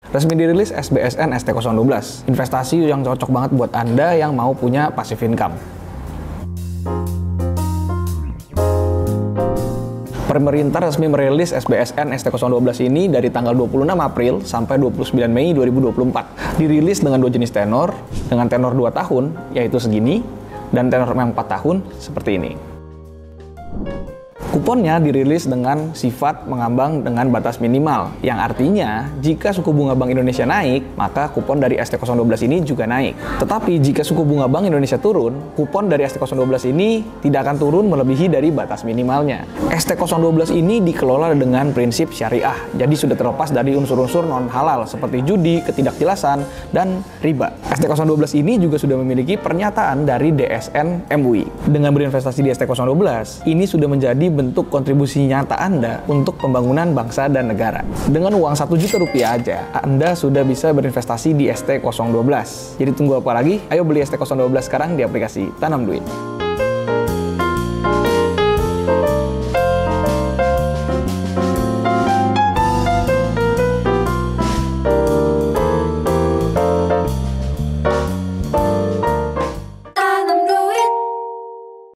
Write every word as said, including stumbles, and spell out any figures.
Resmi dirilis S B S N S T nol satu dua, investasi yang cocok banget buat Anda yang mau punya passive income. Pemerintah resmi merilis S B S N S T nol satu dua ini dari tanggal dua puluh enam April sampai dua puluh sembilan Mei dua ribu dua puluh empat. Dirilis dengan dua jenis tenor, dengan tenor dua tahun, yaitu segini, dan tenor empat tahun, seperti ini. Kuponnya dirilis dengan sifat mengambang dengan batas minimal, yang artinya jika suku bunga Bank Indonesia naik, maka kupon dari S T nol satu dua ini juga naik. Tetapi jika suku bunga Bank Indonesia turun, kupon dari S T nol satu dua ini tidak akan turun melebihi dari batas minimalnya. S T nol satu dua ini dikelola dengan prinsip syariah, jadi sudah terlepas dari unsur-unsur non-halal seperti judi, ketidakjelasan, dan riba. S T nol satu dua ini juga sudah memiliki pernyataan dari D S N M U I. Dengan berinvestasi di S T nol satu dua, ini sudah menjadi bentuk kontribusi nyata Anda untuk pembangunan bangsa dan negara. Dengan uang satu juta rupiah aja, Anda sudah bisa berinvestasi di S T nol satu dua. Jadi tunggu apa lagi? Ayo beli S T nol satu dua sekarang di aplikasi Tanam Duit.